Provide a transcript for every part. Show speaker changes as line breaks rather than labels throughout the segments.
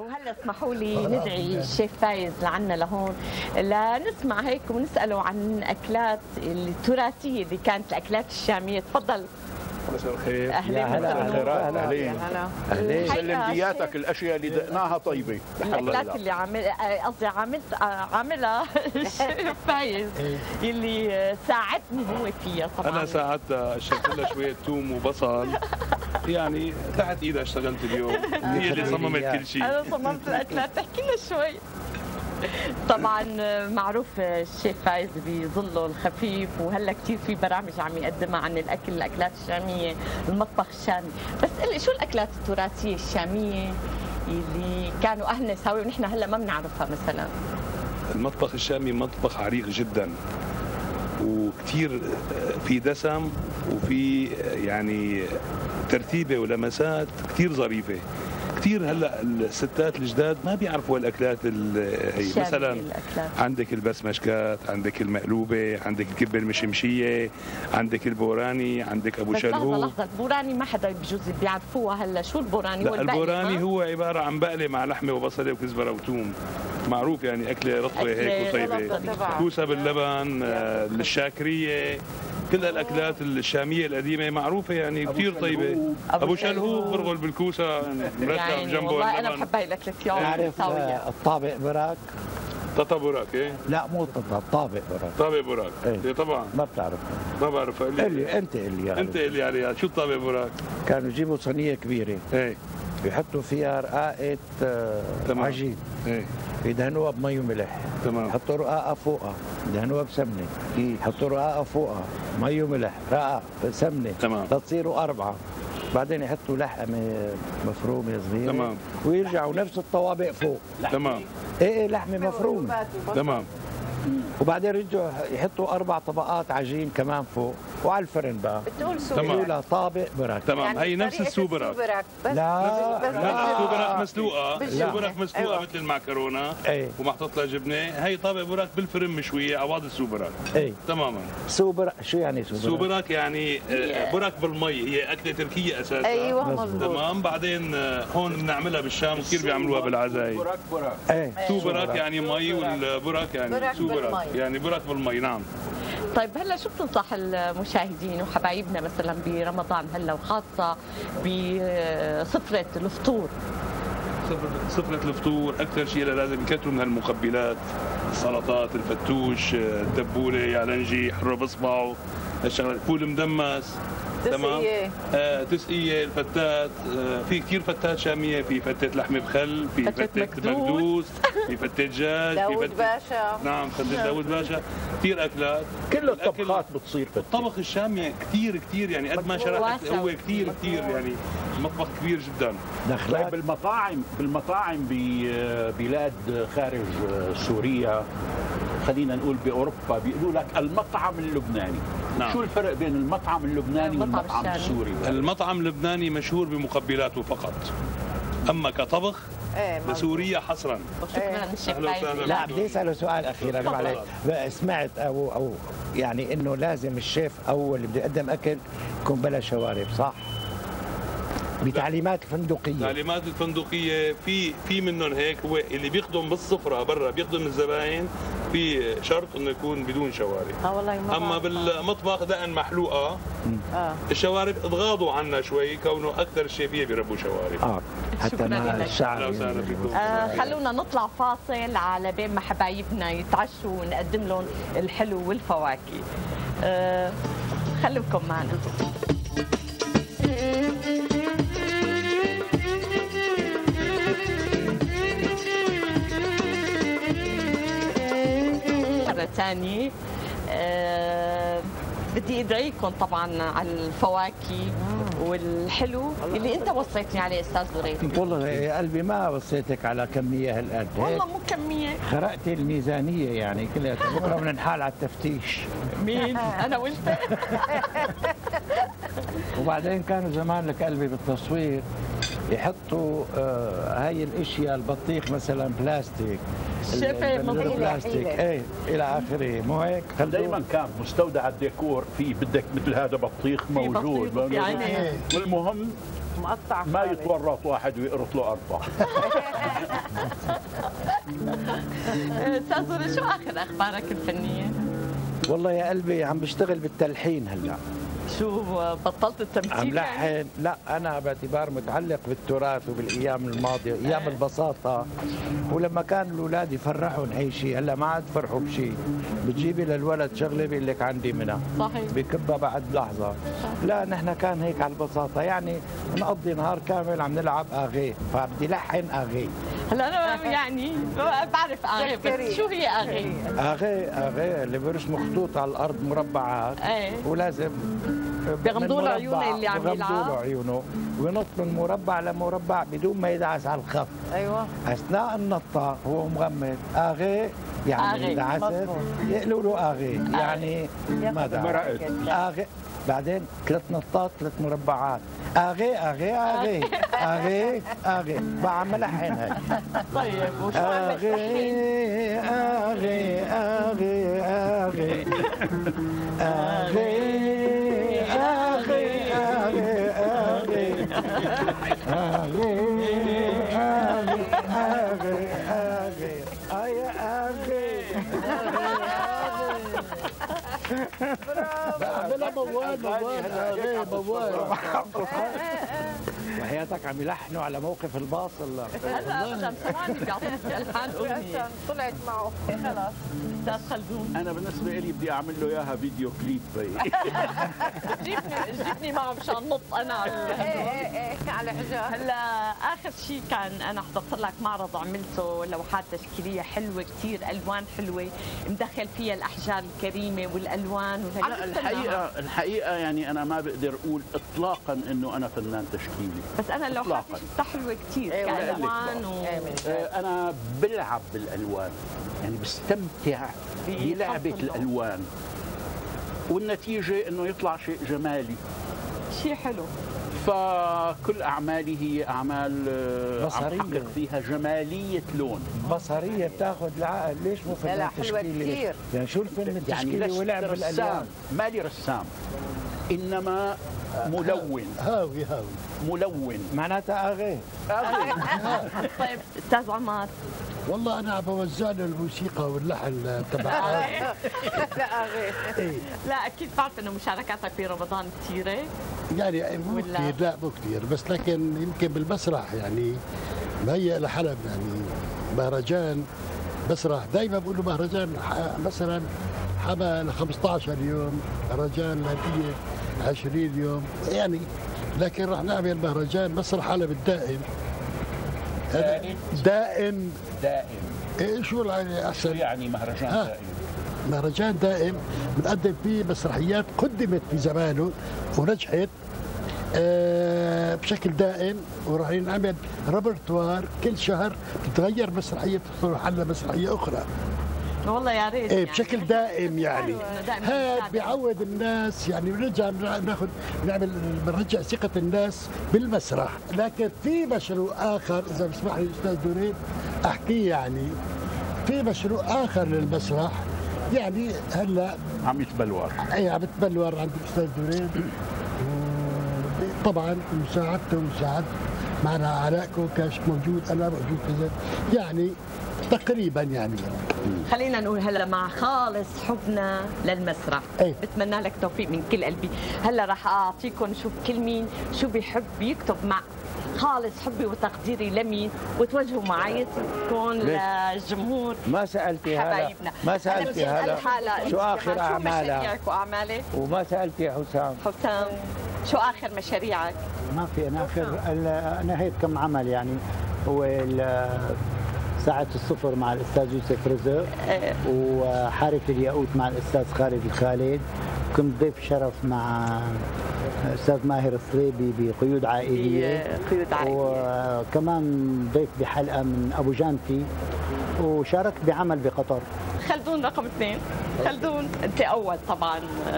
وهلا اسمحوا لي ندعي الشيف فايز لعنا لهون لنسمع هيك ونساله عن اكلات التراثيه اللي كانت الاكلات الشاميه. تفضل.
مساء الخير.
اهلا
وسهلا.
اهلين.
سلم دياتك الاشياء اللي دقناها طيبه.
الاكلات اللي قصدي عاملها الشيف فايز اللي ساعدني هو فيها طبعا.
انا ساعدتها، اشتغلت لها شويه ثوم وبصل، يعني تحت ايدها اشتغلت اليوم. هي اللي صممت كل شيء.
انا صممت الاكلات. تحكي لنا شوي. طبعا معروف الشيف فايز بظله الخفيف، وهلا كثير في برامج عم يقدمها عن الاكلات الشاميه، المطبخ الشامي. بس قل لي شو الاكلات التراثيه الشاميه اللي كانوا اهلنا يساويها ونحن هلا ما بنعرفها مثلا؟
المطبخ الشامي مطبخ عريق جدا، وكثير في دسم، وفي يعني ترتيبه ولمسات كثير ظريفه. كثير هلا الستات الجداد ما بيعرفوا الاكلات هي. مثلا عندك البسمشكات، عندك المقلوبه، عندك الكبه المشمشيه، عندك البوراني، عندك ابو شلهوب.
لحظه البوراني ما حدا بجوز بيعرفوها هلا. شو البوراني؟
لا، البوراني هو عباره عن بقله مع لحمه وبصله وكزبره وثوم. معروف يعني اكله رطبه هيك وطيبه. كوسه باللبن، الشاكريه، كل الاكلات الشاميه القديمه معروفه يعني كثير طيبه. ابو شلهوب برغل بالكوسه مرتب جنبه.
والله انا بحب هاي الاكله كثير.
تعرف الطابق براك؟
طاطا براك. ايه
لا مو طابق براك.
طابق براك.
ايه
طبعا
ما بتعرفها.
ما بعرفها.
انت اللي
انت اللي عليها. شو الطابق براك؟
كانوا يجيبوا صينيه كبيره،
ايه،
بيحطوا فيها رقاقه عجين،
ايه،
يدهنوها بمي وملح،
تمام،
يحطوا رقاقه فوقها، يدهنوها بسمنه، يحطوا رقاقه فوقها، مي وملح، رقاقه سمنه،
تمام،
لتصيروا 4. بعدين يحطوا لحمه مفرومه صغيره،
تمام،
ويرجعوا نفس الطوابق فوق.
تمام،
ايه لحمه مفرومه،
تمام.
وبعدين يرجعوا يحطوا 4 طبقات عجين كمان فوق، وعلى الفرن بقى
بتقول
بيقولوا طابق براك.
تمام، يعني هي نفس السوبراك.
لا
لا، السوبراك مسلوقه. السوبراك مسلوقه مثل المعكرونه،
ايه،
ومحطوط لها جبنه. هي طابق براك بالفرن مشويه عوض السوبراك.
ايه
تماما.
سوبراك شو يعني سوبراك؟
سوبراك يعني براك بالمي، هي اكله تركيه اساسا.
ايوه مظبوط.
تمام. بعدين هون بنعملها بالشام، كثير بيعملوها بالعزايم.
براك.
ايه
سوبراك يعني مي، والبراك يعني سوبراك يعني براك بالمي. نعم.
طيب هلا شو بتنصح المشاهدين وحبايبنا مثلا برمضان هلا، وخاصه بسفره الفطور؟
سفرة الفطور أكثر شيء لازم يكثروا من هالمقبلات، السلطات، الفتوش، الدبولة، يعلنجي، حرة بصبعه، هالشغلات، فول مدمس، تمام، تسقية، الفتات، في كثير فتات شامية، في فتة لحمة بخل، في فتة مكدوس، في فتة دجاج،
داود باشا.
نعم، فتة داود باشا، كثير أكلات.
كل الطبخات بتصير فتة.
الطبخ الشامي كثير يعني قد ما شرحت هو كثير يعني مطبخ كبير جدا.
طيب بالمطاعم ببلاد خارج سوريا، خلينا نقول باوروبا، بيقولوا لك المطعم اللبناني.
نعم.
شو الفرق بين المطعم اللبناني والمطعم السوري؟
المطعم اللبناني مشهور بمقبلاته فقط، اما كطبخ لسوريا حصرا.
شكرا الشيف فايز.
لا بدي اساله سؤال اخير. انا معلش سمعت او يعني انه لازم الشيف اول اللي بده يقدم اكل يكون بلا شوارب، صح؟ بتعليمات الفندقيه.
تعليمات الفندقيه في منهم هيك، هو اللي بيخدم بالسفره برا بيخدم الزباين في شرط انه يكون بدون شوارب.
والله
اما بالمطبخ دقن محلوقه الشوارب اتغاضوا عنها شوي، كونه اكثر الشيفيه بيربوا شوارب.
حتى مع الشعب.
خلونا نطلع فاصل على بين ما حبايبنا يتعشوا ونقدم لهم الحلو والفواكه. خلوكم معنا. مرة ثانية بدي ادعيكم طبعا على الفواكه والحلو اللي انت وصيتني عليه استاذ دريد.
والله يا قلبي ما وصيتك على كميه هالقد.
والله مو كميه،
خرقت الميزانيه يعني كلها. بكره بدنا نحال على التفتيش.
مين؟ انا وانت.
وبعدين كانوا زمان لك قلبي بالتصوير يحطوا هاي الاشياء، البطيخ مثلا بلاستيك، بلاستيك، ايه الى اخره، مو هيك؟
دائما كان مستودع الديكور في بدك مثل هذا بطيخ موجود
يعني
والمهم
مقطع،
ما يتورط واحد ويقرط له 4.
استاذ نوري، شو اخر اخبارك الفنيه؟
والله يا قلبي عم بشتغل بالتلحين هلا.
شو بطلت التمثيل؟
عم لحن. لا انا باعتبار متعلق بالتراث وبالايام الماضيه، ايام البساطه، ولما كان الاولاد يفرحوا اي شيء، هلا ما عاد فرحوا بشيء، بتجيبي للولد شغله بيقول لك عندي منها،
صحيح،
بكبها بعد لحظه. لا نحن كان هيك على البساطه، يعني نقضي نهار كامل عم نلعب اغي، فبدي لحن اغي.
هلا انا يعني بعرف اغي، بس شو هي اغي؟
اغي اللي بيرسموا خطوط على الارض مربعات، ولازم
بيغمضوا له عيونه اللي عم يلعب،
بيغمضوا له عيونه وينط من مربع لمربع بدون ما يدعس على الخط.
ايوه،
اثناء النطه هو مغمض اغي، يعني دعست يقولوا له اغي، يعني ما دعس اغي. بعدين 3 نطات 3 مربعات، اغي اغي اغي اغي اغي، بعمل لحن هيك.
طيب وشو عم
اغي اغي اغي اغي اغي
بعملها موال
وحياتك عم يلحنوا على موقف الباص.
هلا ثواني بيعطيك الحان اغنيه
طلعت معه خلاص.
استاذ خلدون،
انا بالنسبه لي بدي اعمل له اياها فيديو كليب.
جيبني معه مشان نط انا على
ايه على حجار.
هلا اخر شيء كان انا حضرت لك معرض عملته لوحات تشكيليه حلوه كثير، الوان حلوه مدخل فيها الاحجار الكريمه والالوان
الحقيقه يعني انا ما بقدر اقول اطلاقا انه انا فنان تشكيلي،
بس انا اللوحات شفتها حلوه كثير كالوان
انا بلعب بالالوان، يعني بستمتع بلعبه الالوان، والنتيجه انه يطلع شيء جمالي،
شيء حلو.
فكل اعمالي هي اعمال
بصرية،
عم حقق فيها جماليه لون
بصريه، بتاخذ العقل. ليش مو فن تشكيلي؟ يعني شو الفن التشكيلي؟ يعني ولعب بالالوان.
مالي رسام، انما ملون.
هاوي
ملون
معناتها اغي.
طيب استاذ عمر،
والله انا عم بوزع له الموسيقى واللحن تبع
لا اكيد بعرف انه مشاركاتك في رمضان كثيره،
يعني مو كثير، لا مو كثير، بس لكن يمكن بالمسرح يعني مهيئ لحلب، يعني مهرجان مسرح، دائما بقولوا مهرجان مثلا حما ل 15 يوم، مهرجان لهديه 20 يوم يعني، لكن راح نعمل مهرجان مسرح حلب الدائم. دائم ايه شو يعني احسن؟
شو يعني مهرجان دائم؟
مهرجان دائم بنقدم فيه مسرحيات قدمت في زمانه ونجحت بشكل دائم، وراح ينعمل ريبرتوار كل شهر تتغير مسرحيه تدخل محل مسرحيه اخرى.
والله يا ريت
يعني بشكل دائم يعني. هذا بيعود الناس، يعني بنرجع بنرجع ثقة الناس بالمسرح. لكن في مشروع آخر إذا بسمح لي الأستاذ دورين أحكيه، يعني في مشروع آخر للمسرح، يعني هلا
عم يتبلور.
أي عم يتبلور عند الأستاذ دورين، طبعا مساعدته ومساعد معنا علاء كوكاش موجود، أنا موجود كذا، يعني تقريبا يعني.
خلينا نقول هلا مع خالص حبنا للمسرح، بتمنى لك توفيق من كل قلبي. هلا راح اعطيكم نشوف كل مين شو بيحب يكتب مع خالص حبي وتقديري لمين، وتوجهوا معاييركم للجمهور.
ما سالتي حبايبنا، ما سالتي هلا شو اخر اعمالك
واعمالك،
وما سالتي يا
حسام شو اخر مشاريعك؟
ما في انا انا هيك كم عمل، يعني هو ساعة الصفر مع الأستاذ يوسف رزق، وحارة الياقوت مع الأستاذ خالد الخالد، كنت ضيف شرف مع الأستاذ ماهر الصليبي بقيود عائلية، وكمان ضيف بحلقة من أبو جانتي، وشاركت بعمل بقطر.
خلدون رقم 2. خلدون أنت أول طبعا،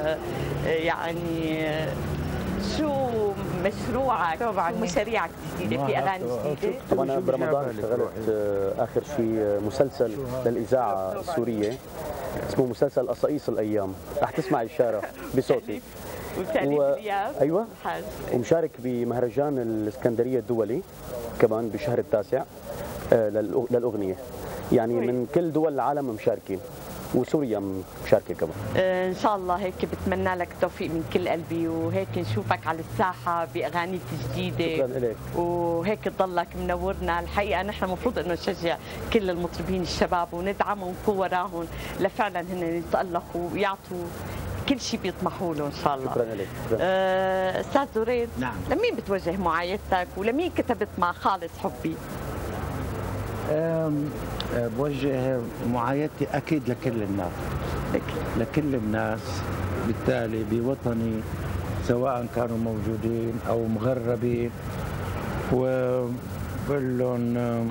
يعني شو مشروعك ومشاريعك الجديده في اغاني جديده؟
طبعا انا برمضان اشتغلت اخر شيء مسلسل للاذاعه السوريه اسمه مسلسل قصايص الايام، رح تسمع الاشاره بصوتي. ايوه، ومشارك بمهرجان الاسكندريه الدولي كمان بشهر التاسع للاغنيه. يعني من كل دول العالم مشاركين، وسوريا مشاركه كمان.
ان شاء الله هيك بتمنى لك التوفيق من كل قلبي، وهيك نشوفك على الساحه باغانيك الجديده.
شكرا لك.
وهيك تضلك منورنا. الحقيقه نحن المفروض انه نشجع كل المطربين الشباب وندعمهم ونكون وراهم لفعلا هن يتالقوا ويعطوا كل شيء بيطمحوا له ان شاء الله.
شكرا لك.
استاذ زريد،
نعم،
لمين بتوجه معايدتك ولمين كتبت مع خالص حبي؟
بوجه معايدتي اكيد لكل الناس، لكل الناس بالتالي بوطني، سواء كانوا موجودين او مغربين، وبقول لهم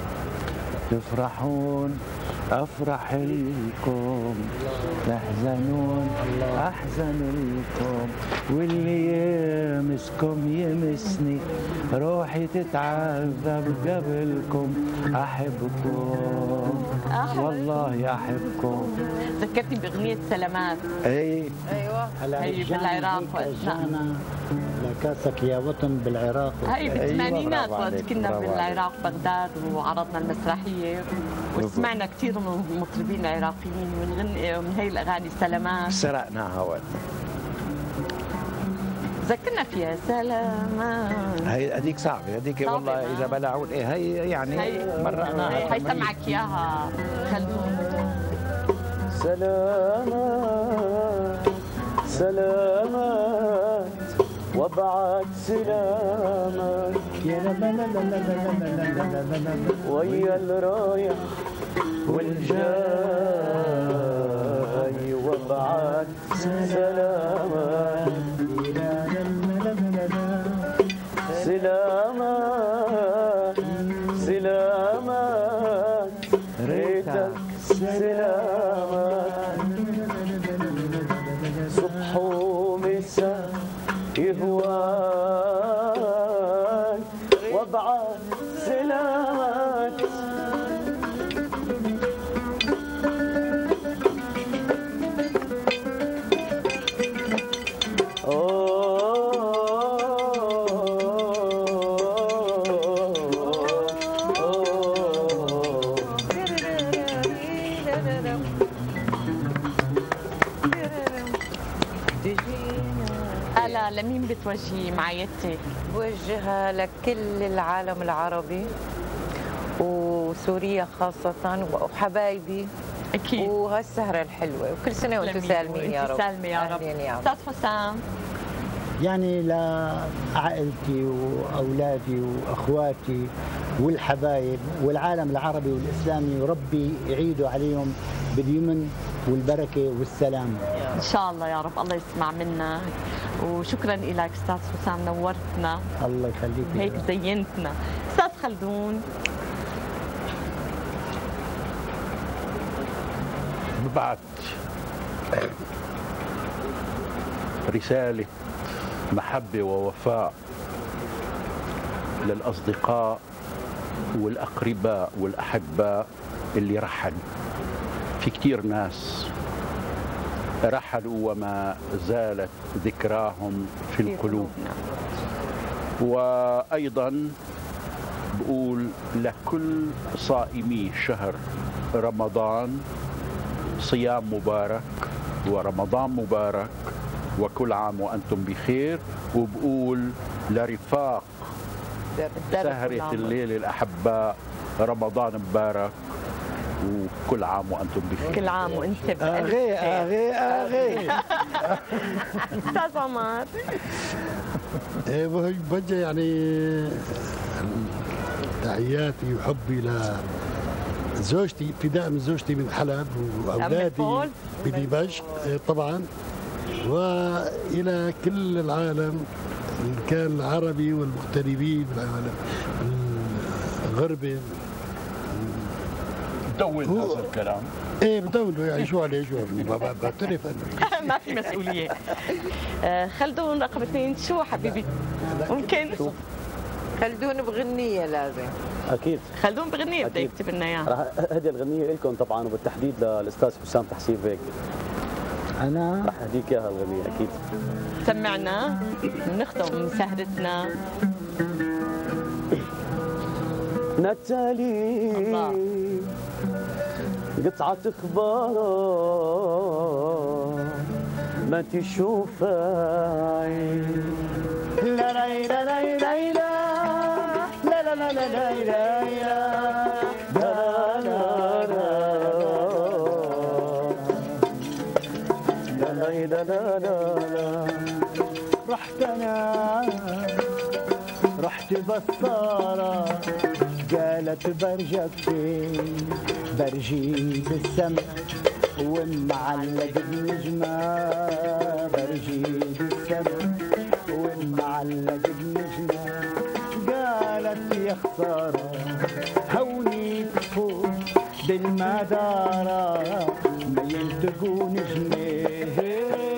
تفرحون افرح لكم، تحزنون احزن لكم، واللي يمسكم يمسني، روحي تتعذب قبلكم، احبكم والله احبكم.
ذكرتني باغنيه سلامات.
ايوه
هي بالعراق وقتنا
لكاسك يا وطن بالعراق.
هي بالثمانينات وقت كنا بالعراق بغداد وعرضنا المسرحيه، وسمعنا كثير من المطربين العراقيين من هي الاغاني سلامات،
سرقناها وقت.
ذكرنا فيها سلامات.
هي هذيك صعبه، هذيك والله اذا بلعوا هي يعني مرقناها.
هي سمعك اياها خلدون.
سلامات سلامات وابعت سلامات ويا الرايح والجاي، وابعت سلامات سلامات سلامات ريتك سلامات، صبح ومساء يهواك وابعت سلامات.
لمين بتوجهي معايدتك؟
بوجهها لكل العالم العربي وسوريا خاصة وحبايبي
أكيد،
وهالسهرة الحلوة، وكل سنة وانتم سالمين يا رب.
سالمة يا رب. أستاذ حسام،
يعني لعائلتي وأولادي وأخواتي والحبايب والعالم العربي والإسلامي، وربي يعيدوا عليهم باليمن والبركة والسلام
إن شاء الله يا رب. الله يسمع منا، وشكرا لك أستاذ حسام، نورتنا.
الله يخليك،
هيك زينتنا. أستاذ خلدون،
ببعت رسالة محبة ووفاء للأصدقاء والأقرباء والأحباء اللي رحلوا. في كتير ناس رحلوا وما زالت ذكراهم في القلوب. وأيضا بقول لكل صائمي شهر رمضان صيام مبارك ورمضان مبارك وكل عام وأنتم بخير. وبقول لرفاق سهرة الليل الأحباء رمضان مبارك وكل عام وأنتم بخير.
كل عام وأنت بألف
أغي أغي أغي.
أستاذ عمر،
بوجه يعني تحياتي وحبي لزوجتي، ابتداء من زوجتي من حلب وأولادي بدمشق طبعا، وإلى كل العالم إن كان العربي والمغتربين الغربي.
بدون هذا الكلام.
ايه بدونه، يعني شو عليه، شو بعترف
ما في مسؤوليه. خلدون رقم 2، شو حبيبي ممكن؟
خلدون بغنية لازم.
اكيد
خلدون بغنية بده يكتب لنا اياها.
رح اهدي الغنية لكم طبعا، وبالتحديد للاستاذ حسام تحسين بيك.
أنا
رح اهديك اياها الغنية اكيد.
سمعنا ونختم من سهرتنا.
نتالي قطعة اخبار ما تشوفها عين. لا لا لا لا لا لا لا لا لا لا لا لا رحت انا رحت بصارة قالت برجكتي برجي بالسما ومعلق بنجمة برجي بالسما ومعلق بنجمة قالت يا خسارة هوني تفوت بالمدارة ما يلتقوا نجمة